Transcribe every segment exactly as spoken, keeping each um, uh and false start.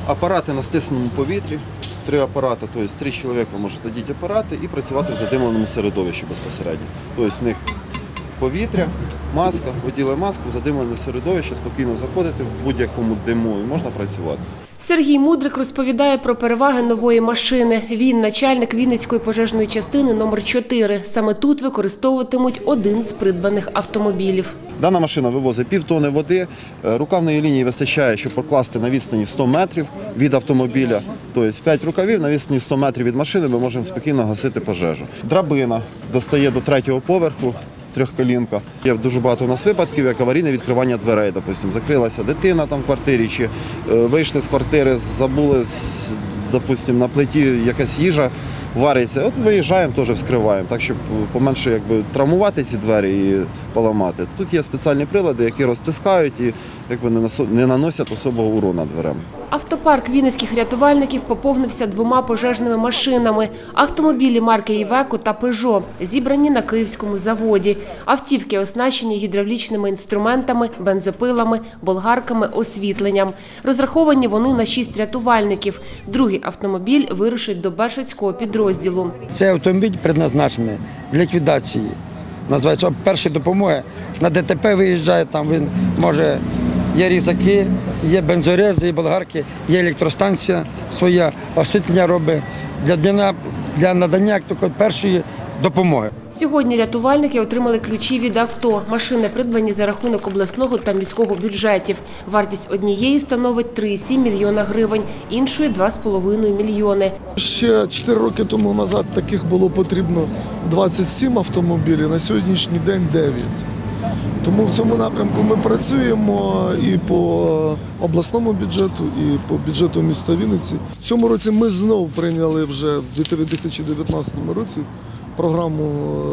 апарати на стисненому повітрі, три апарати, тобто три чоловіка можуть надіти апарати і працювати в задимленому середовищі безпосередньо. Тобто в них повітря, маска, оділи маску, задимлене середовище, спокійно заходити в будь-якому диму і можна працювати. Сергій Мудрик розповідає про переваги нової машини. Він – начальник Вінницької пожежної частини номер чотири. Саме тут використовуватимуть один з придбаних автомобілів. Дана машина вивозить півтони води, рукавної лінії вистачає, щоб покласти на відстані сто метрів від автомобіля. Тобто п'ять рукавів на відстані сто метрів від машини ми можемо спокійно гасити пожежу. Драбина достає до третього поверху. Трьохколінка. Є дуже багато у нас випадків, як аварійне відкривання дверей. Допустим, закрилася дитина там в квартирі, чи вийшли з квартири, забули, допустим, на плиті якась їжа вариться. От виїжджаємо, теж вскриваємо, так, щоб поменше якби, травмувати ці двері і поламати. Тут є спеціальні прилади, які розтискають і якби, не наносять особого урону дверям. Автопарк вінницьких рятувальників поповнився двома пожежними машинами. Автомобілі марки «Івеко» та «Пежо» зібрані на київському заводі. Автівки оснащені гідравлічними інструментами, бензопилами, болгарками, освітленням. Розраховані вони на шість рятувальників. Другий автомобіль вирушить до Бершацького підрозділу. Цей автомобіль призначений для ліквідації. Називається першої допомоги. На ДТП виїжджає, там він може... Є різаки, є бензорези, є болгарки, є електростанція своя, освітлення робить для, для надання першої допомоги. Сьогодні рятувальники отримали ключі від авто. Машини придбані за рахунок обласного та міського бюджетів. Вартість однієї становить три цілих сім мільйона гривень, іншої – два з половиною мільйони. Ще чотири роки тому назад таких було потрібно двадцять сім автомобілів, на сьогоднішній день дев'ять. Тому в цьому напрямку ми працюємо і по обласному бюджету, і по бюджету міста Вінниці. В цьому році ми знову прийняли вже в дві тисячі дев'ятнадцятому році програму,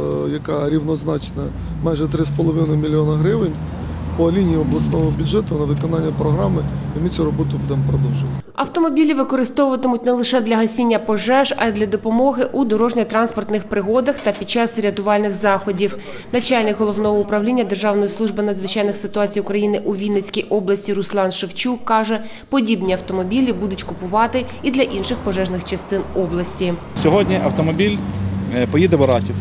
яка рівнозначна майже три з половиною мільйона гривень по лінії обласного бюджету на виконання програми, і ми цю роботу будемо продовжувати. Автомобілі використовуватимуть не лише для гасіння пожеж, а й для допомоги у дорожньо-транспортних пригодах та під час рятувальних заходів. Начальник Головного управління Державної служби надзвичайних ситуацій України у Вінницькій області Руслан Шевчук каже, подібні автомобілі будуть купувати і для інших пожежних частин області. Сьогодні автомобіль поїде в Оратів.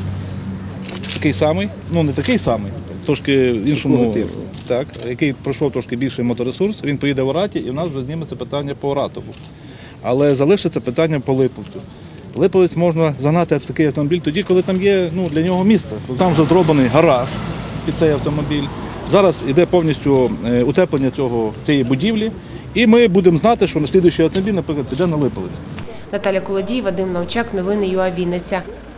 Такий самий, ну не такий самий, трошки в іншому, так, який пройшов трошки більший моторесурс, він поїде в Ораті і в нас вже зніметься питання по Оратову. Але залишиться питання по Липовцю. Липовець можна загнати такий автомобіль тоді, коли там є ну, для нього місце. Там вже зроблений гараж під цей автомобіль. Зараз йде повністю утеплення цього, цієї будівлі і ми будемо знати, що наступний автомобіль, наприклад, піде на Липовець. Наталя Колодій, Вадим Навчак, новини ЮА Вінниця.